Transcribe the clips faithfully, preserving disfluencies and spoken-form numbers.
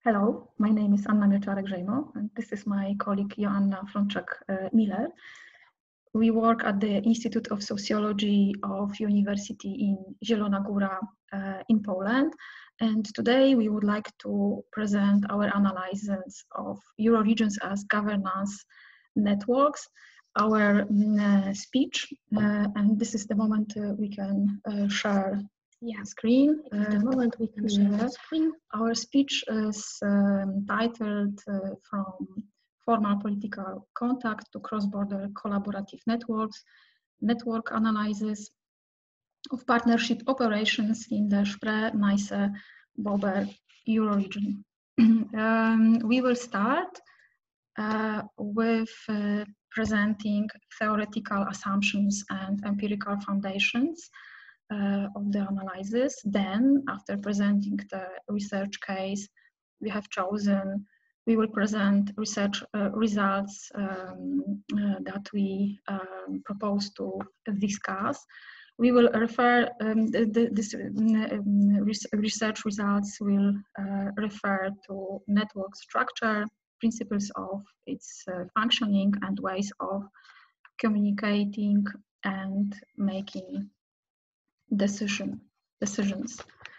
Hello, my name is Anna Mieczarek-Żejmo, and this is my colleague Joanna Frączak-Miller. We work at the Institute of Sociology of University in Zielona Góra uh, in Poland, and today we would like to present our analysis of Euroregions as governance networks, our uh, speech, uh, and this is the moment uh, we can uh, share Yeah, screen. At the moment we can share the screen. Our speech is um, titled uh, From Formal Political Contact to Cross-Border Collaborative Networks, Network Analysis of Partnership Operations in the Spree-Neiße-Bober Euroregion. um, we will start uh, with uh, presenting theoretical assumptions and empirical foundations Uh, of the analysis. Then, after presenting the research case we have chosen, we will present research uh, results um, uh, that we um, propose to discuss. We will refer, um, the, the, this um, research results will uh, refer to network structure, principles of its uh, functioning, and ways of communicating and making decision decisions.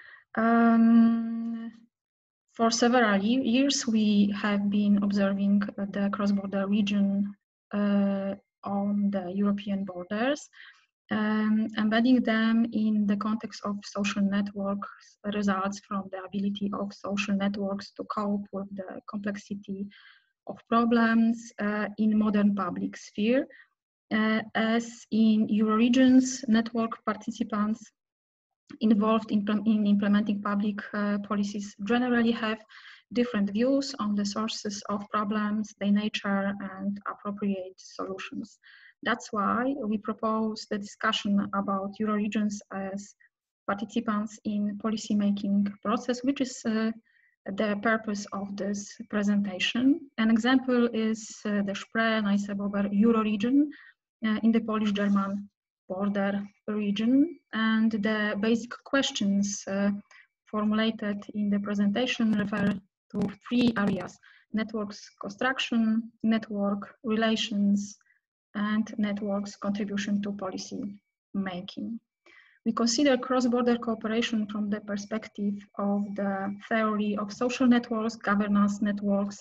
Um, for several years, we have been observing the cross-border region uh, on the European borders, um, embedding them in the context of social networks results from the ability of social networks to cope with the complexity of problems uh, in modern public sphere. Uh, as in Euroregions, network participants involved in, in implementing public uh, policies generally have different views on the sources of problems, their nature, and appropriate solutions. That's why we propose the discussion about Euroregions as participants in policy-making process, which is uh, the purpose of this presentation. An example is uh, the Spree-Neiße-Bober Euroregion uh, in the Polish-German border region, and the basic questions uh, formulated in the presentation refer to three areas: networks construction, network relations, and networks contribution to policy making. We consider cross-border cooperation from the perspective of the theory of social networks, governance networks,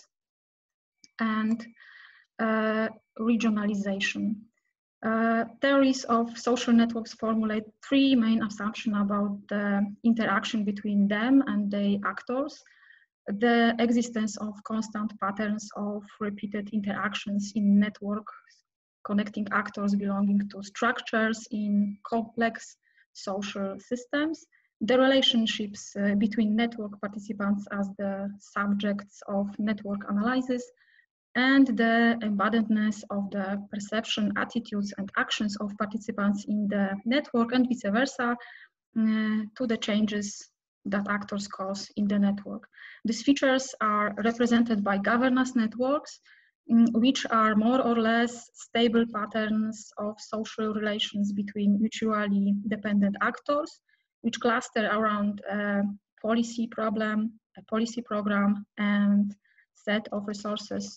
and uh, regionalization. Uh, theories of social networks formulate three main assumptions about the interaction between them and the actors: the existence of constant patterns of repeated interactions in networks connecting actors belonging to structures in complex social systems, the relationships uh, between network participants as the subjects of network analysis, and the embodiedness of the perception, attitudes, and actions of participants in the network, and vice versa, uh, to the changes that actors cause in the network. These features are represented by governance networks, um, which are more or less stable patterns of social relations between mutually dependent actors, which cluster around a policy problem, a policy program, and set of resources,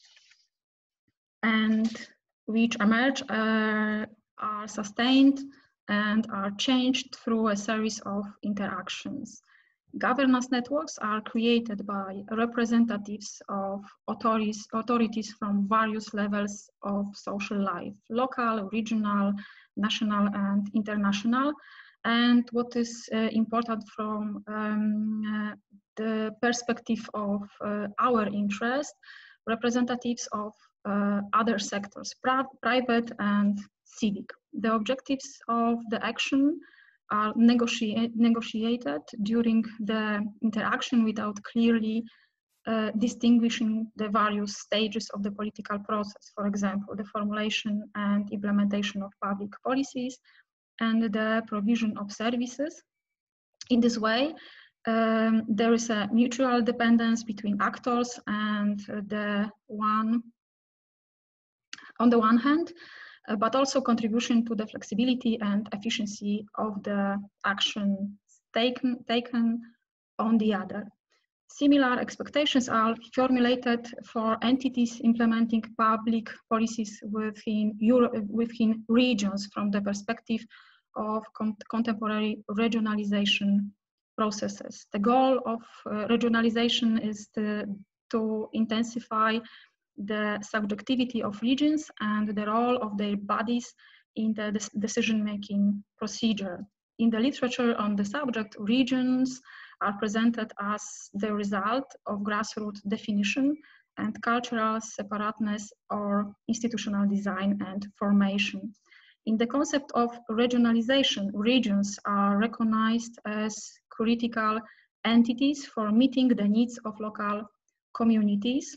and which emerge, uh, are sustained, and are changed through a series of interactions. Governance networks are created by representatives of authorities, authorities from various levels of social life: local, regional, national, and international. And what is uh, important from um, uh, the perspective of uh, our interest, representatives of uh, other sectors, private and civic. The objectives of the action are negotiate, negotiated during the interaction without clearly uh, distinguishing the various stages of the political process. For example, the formulation and implementation of public policies and the provision of services. In this way, um, there is a mutual dependence between actors, and the one, on the one hand, uh, but also contribution to the flexibility and efficiency of the action taken, taken on the other. Similar expectations are formulated for entities implementing public policies within, Euro within regions from the perspective of con contemporary regionalization processes. The goal of uh, regionalization is to, to intensify the subjectivity of regions and the role of their bodies in the decision-making procedure. In the literature on the subject, regions are presented as the result of grassroots definition and cultural separateness or institutional design and formation. In the concept of regionalization, regions are recognized as critical entities for meeting the needs of local communities,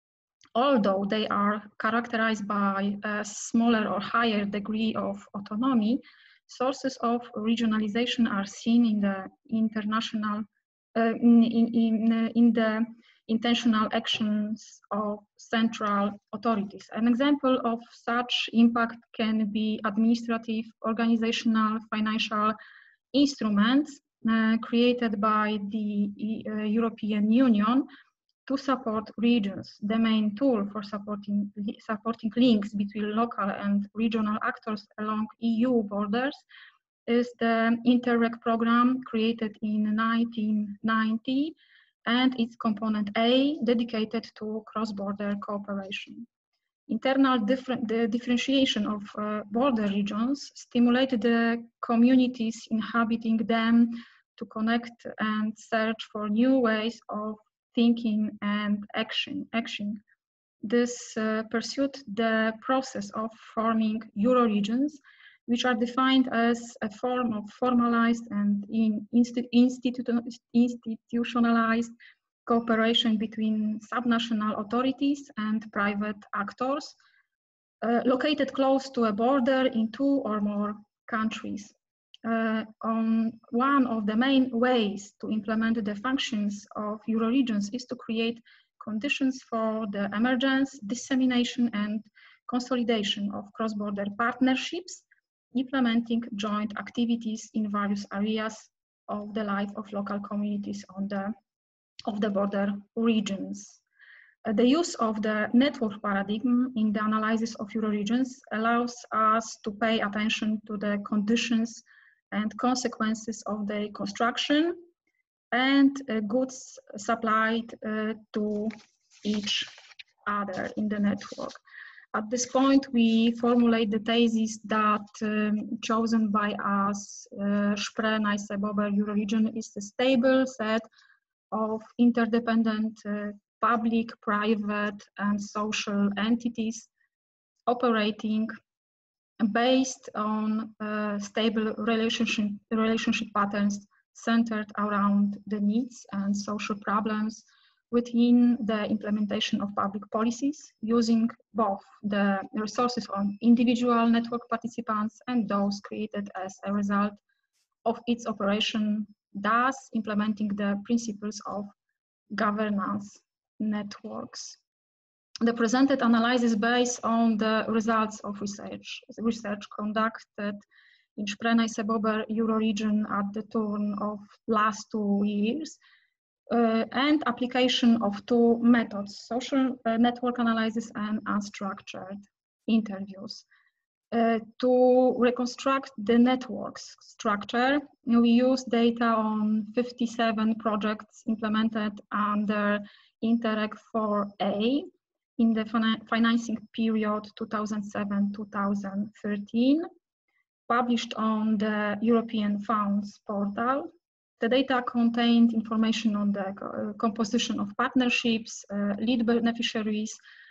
although they are characterized by a smaller or higher degree of autonomy. Sources of regionalization are seen in the international, uh, in, in, in, uh, in the intentional actions of central authorities. An example of such impact can be administrative, organizational, financial instruments uh, created by the uh, European Union to support regions. The main tool for supporting, supporting links between local and regional actors along E U borders is the Interreg program created in nineteen ninety and its component A dedicated to cross-border cooperation. Internal different, the differentiation of uh, border regions stimulated the communities inhabiting them to connect and search for new ways of thinking and action. action. This uh, pursued the process of forming Euroregions, which are defined as a form of formalized and in institu institu institutionalized cooperation between subnational authorities and private actors uh, located close to a border in two or more countries. Uh, on one of the main ways to implement the functions of Euroregions is to create conditions for the emergence, dissemination, and consolidation of cross-border partnerships, implementing joint activities in various areas of the life of local communities on the, of the border regions. Uh, the use of the network paradigm in the analysis of Euroregions allows us to pay attention to the conditions and consequences of the construction and uh, goods supplied uh, to each other in the network. At this point, we formulate the thesis that um, chosen by us, uh, Spree, Neisse, Bober Euroregion is a stable set of interdependent uh, public, private, and social entities operating based on uh, stable relationship, relationship patterns centered around the needs and social problems within the implementation of public policies, using both the resources on individual network participants and those created as a result of its operation, thus implementing the principles of governance networks. The presented analysis is based on the results of research, research conducted in Spree, Neisse, Bober Euroregion at the turn of last two years, uh, and application of two methods, social uh, network analysis and unstructured interviews. Uh, to reconstruct the network's structure, we use data on fifty-seven projects implemented under Interreg four A in the financing period two thousand seven to two thousand thirteen, published on the European Funds portal. The data contained information on the uh, composition of partnerships, uh, lead beneficiaries,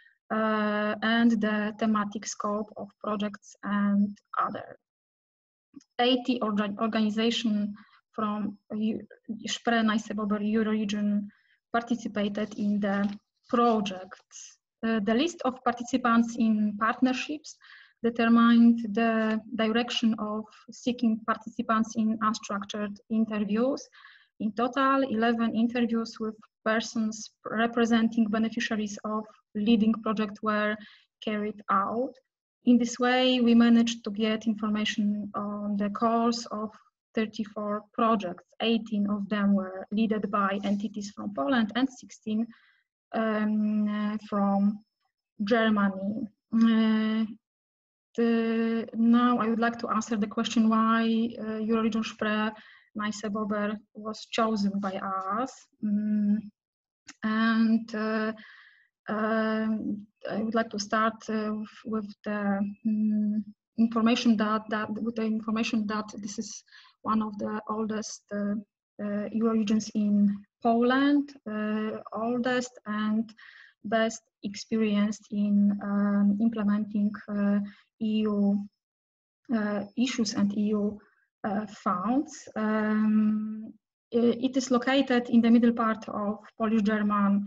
uh, and the thematic scope of projects and other. eighty orga organizations from Spree, Neisse, Bober Euroregion participated in the projects. Uh, the list of participants in partnerships determined the direction of seeking participants in unstructured interviews. In total, eleven interviews with persons representing beneficiaries of leading project were carried out. In this way, we managed to get information on the course of thirty-four projects. eighteen of them were led by entities from Poland and sixteen um, uh, from Germany. Uh, the, now I would like to answer the question why uh, Euroregion Spree Nijsse-Bober was chosen by us. Um, and uh, um, I would like to start uh, with the um, information that, that with the information that this is one of the oldest uh, uh, Euroregions in Poland, uh, oldest and best experienced in um, implementing uh, E U uh, issues and E U uh, funds. Um, it is located in the middle part of Polish-German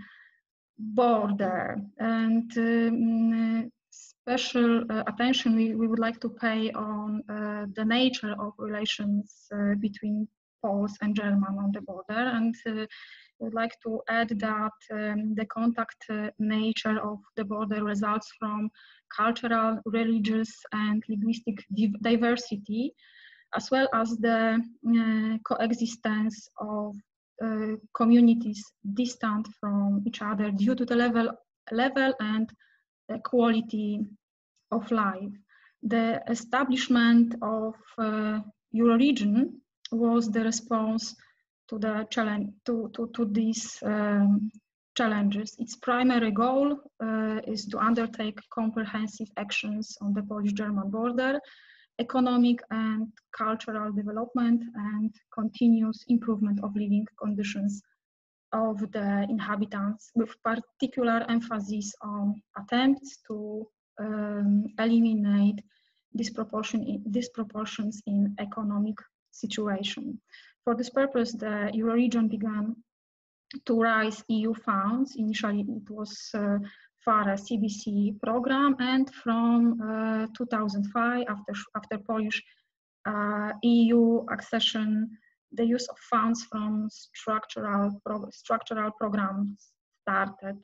border, and um, special uh, attention we, we would like to pay on uh, the nature of relations uh, between Poles and German on the border, and uh, I would like to add that um, the contact uh, nature of the border results from cultural, religious, and linguistic diversity, as well as the uh, coexistence of uh, communities distant from each other due to the level, level and uh, quality of life. The establishment of uh, Euroregion was the response to the challenge to, to, to these um, challenges. Its primary goal uh, is to undertake comprehensive actions on the Polish-German border, economic and cultural development, and continuous improvement of living conditions of the inhabitants, with particular emphasis on attempts to um, eliminate disproportion in, disproportions in economic situation. For this purpose, the Euroregion began to raise E U funds. Initially, it was uh, for a C B C program, and from uh, two thousand five, after, after Polish uh, E U accession, the use of funds from structural, pro structural programs started.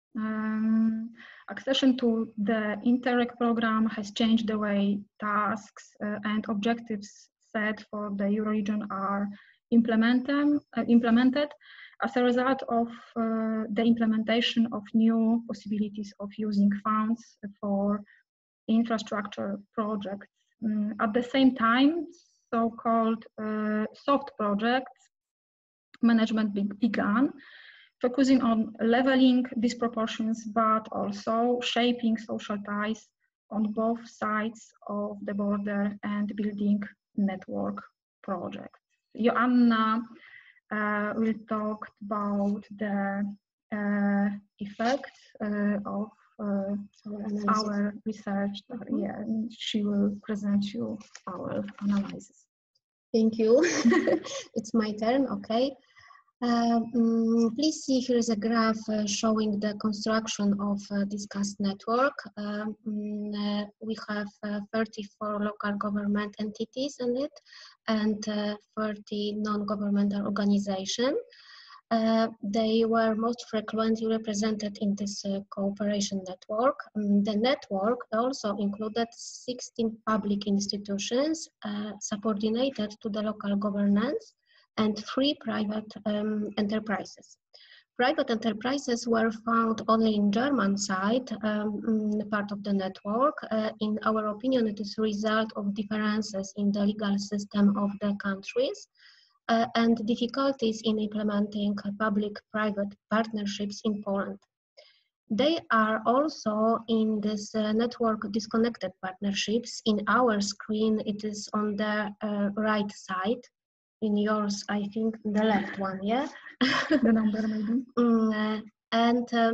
Um, accession to the Interreg program has changed the way tasks uh, and objectives set for the Euroregion are implemented, uh, implemented as a result of uh, the implementation of new possibilities of using funds for infrastructure projects. Um, at the same time, so-called uh, soft projects management be began, focusing on leveling disproportions, but also shaping social ties on both sides of the border and building network projects. Joanna uh, will talk about the uh, effects uh, of uh, our research. Mm-hmm. Yeah, and she will present you our analysis. Thank you. It's my turn, okay. Uh, um, please see here is a graph uh, showing the construction of uh, discussed network. Um, uh, we have uh, thirty-four local government entities in it and uh, thirty non-governmental organizations. Uh, they were most frequently represented in this uh, cooperation network. Um, the network also included sixteen public institutions uh, subordinated to the local governance and three private um, enterprises. Private enterprises were found only in German side, um, part of the network. Uh, in our opinion, it is a result of differences in the legal system of the countries uh, and difficulties in implementing public-private partnerships in Poland. They are also in this uh, network disconnected partnerships. In our screen, it is on the uh, right side. In yours, I think the left one, yeah? The number maybe. Mm, uh, and uh,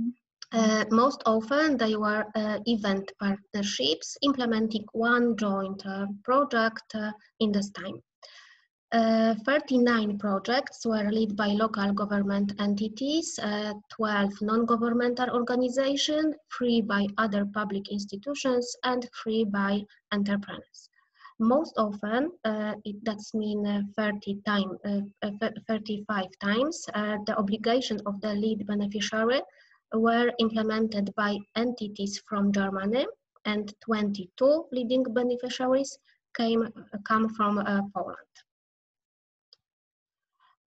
uh, most often they were uh, event partnerships implementing one joint uh, project uh, in this time. Uh, thirty-nine projects were led by local government entities, uh, twelve non-governmental organizations, three by other public institutions, and three by entrepreneurs. Most often, uh, it does mean uh, thirty time, uh, uh, thirty-five times, uh, the obligation of the lead beneficiary were implemented by entities from Germany, and twenty-two leading beneficiaries came come from uh, Poland.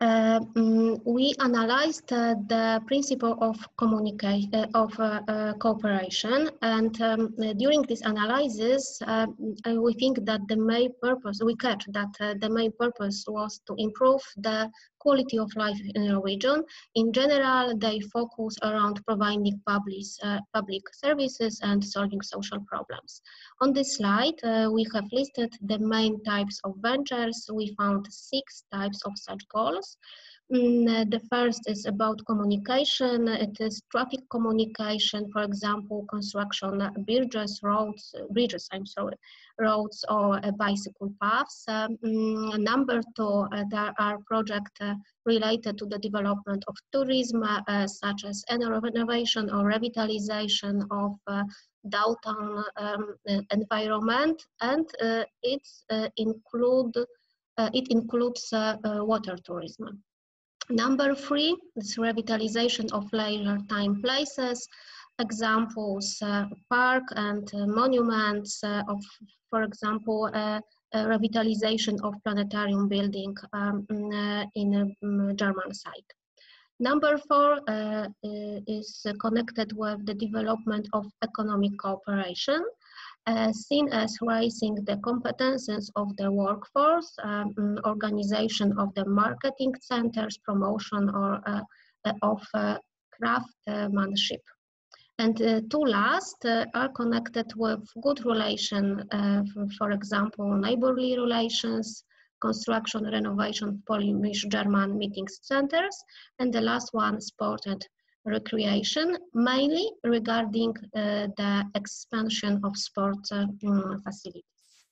Uh, um, we analyzed uh, the principle of communication uh, of uh, uh, cooperation, and um, uh, during this analysis, uh, we think that the main purpose we catch that uh, the main purpose was to improve the quality of life in a region. In general, they focus around providing public uh, public services and solving social problems. On this slide, uh, we have listed the main types of ventures. We found six types of such goals. Mm, the first is about communication. It is traffic communication, for example, construction bridges, roads, bridges, I'm sorry, roads or uh, bicycle paths. Um, mm, number two, uh, there are projects uh, related to the development of tourism, uh, such as renovation or revitalization of uh, downtown um, environment, and uh, it's uh, include uh, it includes uh, uh, water tourism. Number three is revitalization of leisure time places. Examples, uh, park and uh, monuments uh, of, for example, uh, uh, revitalization of planetarium building um, uh, in a um, German site. Number four uh, is connected with the development of economic cooperation, uh, seen as raising the competences of the workforce, um, organization of the marketing centers, promotion or uh, of uh, craftsmanship. And uh, two last uh, are connected with good relation, uh, for example, neighborly relations, construction, renovation, Polish-German meeting centers, and the last one, sport and recreation, mainly regarding uh, the expansion of sport uh, facilities.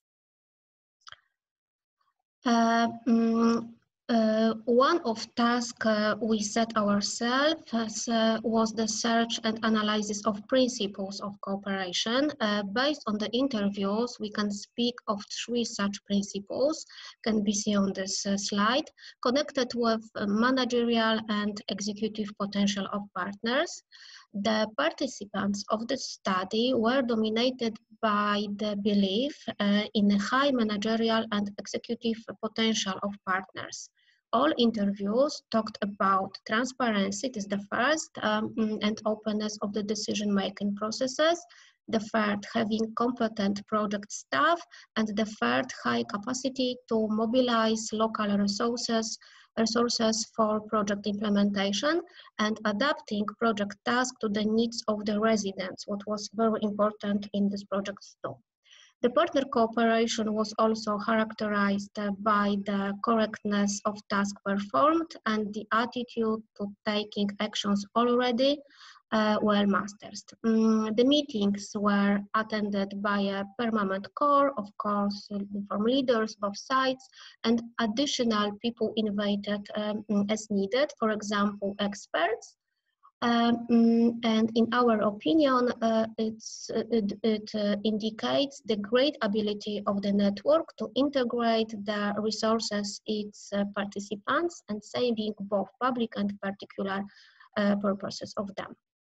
Uh, um, Uh, one of tasks uh, we set ourselves uh, was the search and analysis of principles of cooperation. Uh, based on the interviews, we can speak of three such principles, can be seen on this uh, slide, connected with managerial and executive potential of partners. The participants of the study were dominated by the belief uh, in a high managerial and executive potential of partners. All interviews talked about transparency, it is the first, um, and openness of the decision-making processes. The third, having competent project staff, and the third, high capacity to mobilize local resources resources for project implementation and adapting project tasks to the needs of the residents, what was very important in this project too. The partner cooperation was also characterized by the correctness of tasks performed and the attitude to taking actions already uh, well mastered. Um, the meetings were attended by a permanent core, of course, from leaders, both sides, and additional people invited um, as needed, for example, experts. Um, and in our opinion, uh, it's, it, it uh, indicates the great ability of the network to integrate the resources its uh, participants and saving both public and particular uh, purposes of them.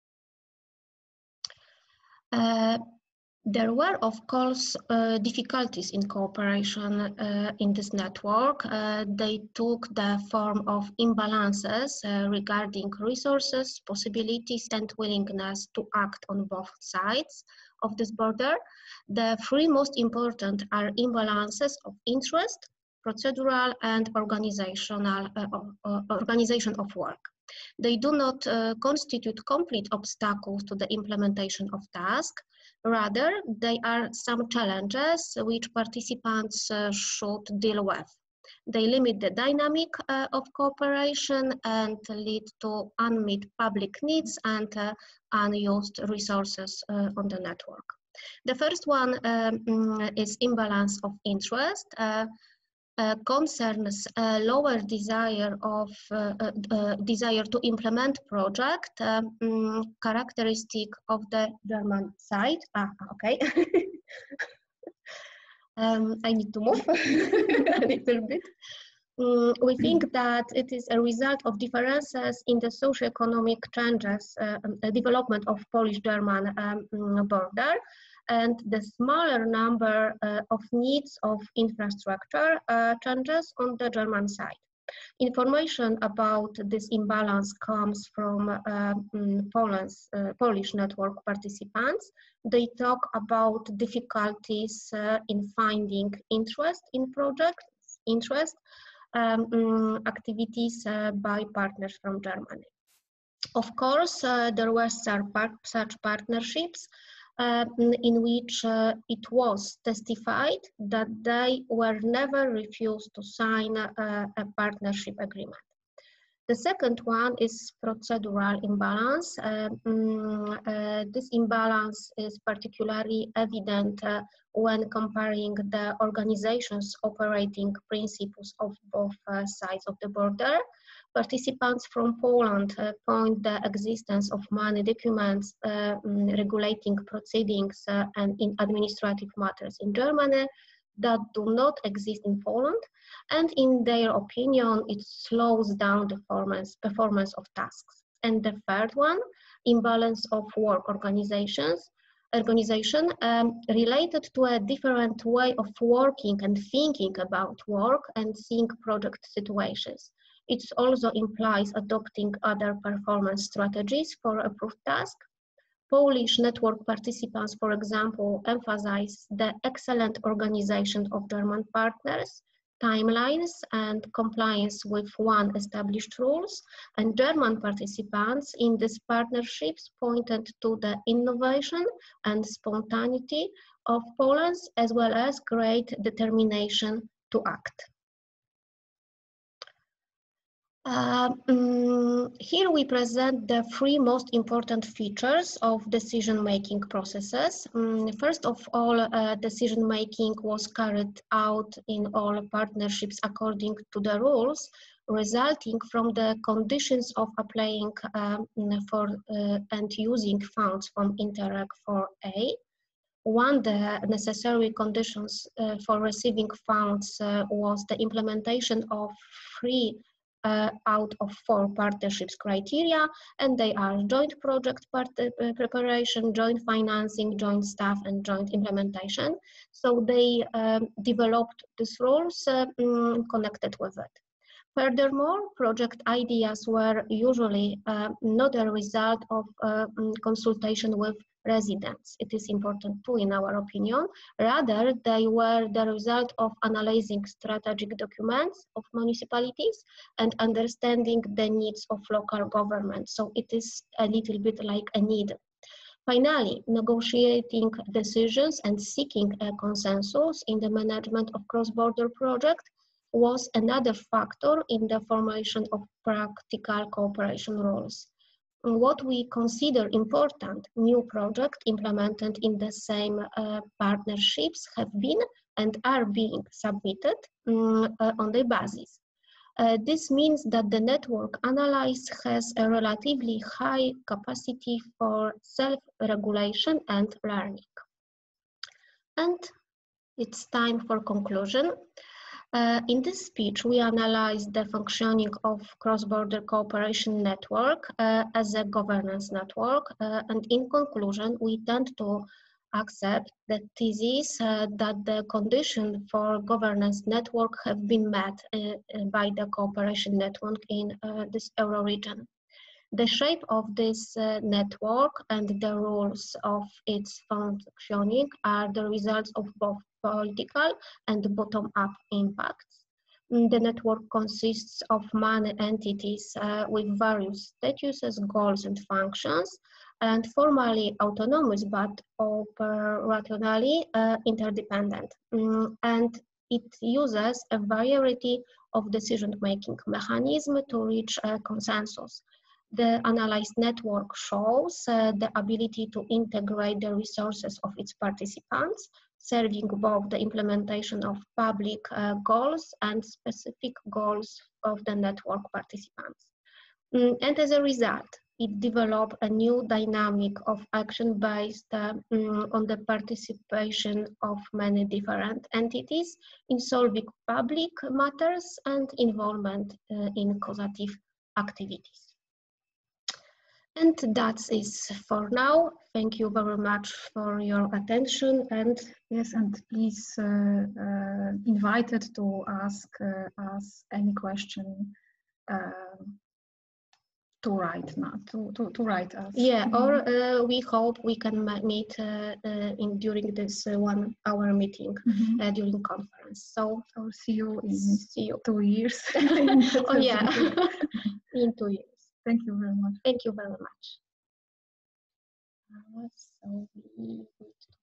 Uh, There were, of course, uh, difficulties in cooperation uh, in this network. Uh, they took the form of imbalances uh, regarding resources, possibilities, and willingness to act on both sides of this border. The three most important are imbalances of interest, procedural, and organizational uh, uh, organization of work. They do not uh, constitute complete obstacles to the implementation of tasks. Rather, they are some challenges which participants uh, should deal with. They limit the dynamic uh, of cooperation and lead to unmet public needs and uh, unused resources uh, on the network. The first one um, is imbalance of interest. Uh, Uh, concerns a lower desire of uh, uh, uh, desire to implement project um, characteristic of the German side. Ah, okay. um, I need to move a little bit. Um, we think that it is a result of differences in the socioeconomic changes, uh, uh, development of Polish-German um, border, and the smaller number uh, of needs of infrastructure uh, changes on the German side. Information about this imbalance comes from uh, Poland's, uh, Polish network participants. They talk about difficulties uh, in finding interest in projects, interest um, um, activities uh, by partners from Germany. Of course, uh, there were such partnerships uh, in which uh, it was testified that they were never refused to sign a, a partnership agreement. The second one is procedural imbalance. Uh, um, uh, this imbalance is particularly evident uh, when comparing the organization's operating principles of both uh, sides of the border. Participants from Poland uh, point the existence of many documents uh, um, regulating proceedings uh, and in administrative matters in Germany that do not exist in Poland, and in their opinion, it slows down the performance, performance of tasks. And the third one, imbalance of work organizations, organization um, related to a different way of working and thinking about work and seeing project situations. It also implies adopting other performance strategies for approved task. Polish network participants, for example, emphasize the excellent organization of German partners, timelines, and compliance with one established rules, and German participants in these partnerships pointed to the innovation and spontaneity of Poland, as well as great determination to act. Uh, um, here we present the three most important features of decision-making processes. Um, first of all, uh, decision-making was carried out in all partnerships according to the rules, resulting from the conditions of applying um, for uh, and using funds from Interreg four A. One, the necessary conditions uh, for receiving funds uh, was the implementation of three Uh, out of four partnerships criteria, and they are joint project part uh, preparation, joint financing, joint staff, and joint implementation. So they um, developed these rules uh, um, connected with it. Furthermore, project ideas were usually uh, not a result of uh, consultation with residents. It is important too, in our opinion. Rather, they were the result of analyzing strategic documents of municipalities and understanding the needs of local government. So it is a little bit like a need. Finally, negotiating decisions and seeking a consensus in the management of cross-border projects was another factor in the formation of practical cooperation rules. What we consider important, new projects implemented in the same uh, partnerships have been and are being submitted um, uh, on the basis. Uh, this means that the network analysis has a relatively high capacity for self-regulation and learning. And it's time for conclusion. Uh, in this speech, we analyzed the functioning of cross-border cooperation network uh, as a governance network, uh, and in conclusion, we tend to accept the thesis uh, that the conditions for governance network have been met uh, by the cooperation network in uh, this Euro region. The shape of this uh, network and the rules of its functioning are the results of both political and bottom-up impacts. The network consists of many entities uh, with various statuses, goals, and functions, and formally autonomous but operationally uh, interdependent. Um, and it uses a variety of decision-making mechanisms to reach a consensus. The analyzed network shows uh, the ability to integrate the resources of its participants, serving both the implementation of public uh, goals and specific goals of the network participants. Mm, and as a result, it developed a new dynamic of action based uh, mm, on the participation of many different entities in solving public matters and involvement uh, in causative activities. And that's it for now. Thank you very much for your attention. And yes, and please uh, uh, invited to ask uh, us any question uh, to write now to, to, to write us. Yeah, mm-hmm. or uh, we hope we can meet uh, uh, in during this uh, one hour meeting mm-hmm. uh, during conference. So, so see you in see you. two years. Oh yeah, in two years. Thank you very much. Thank you very much. Uh, so we need to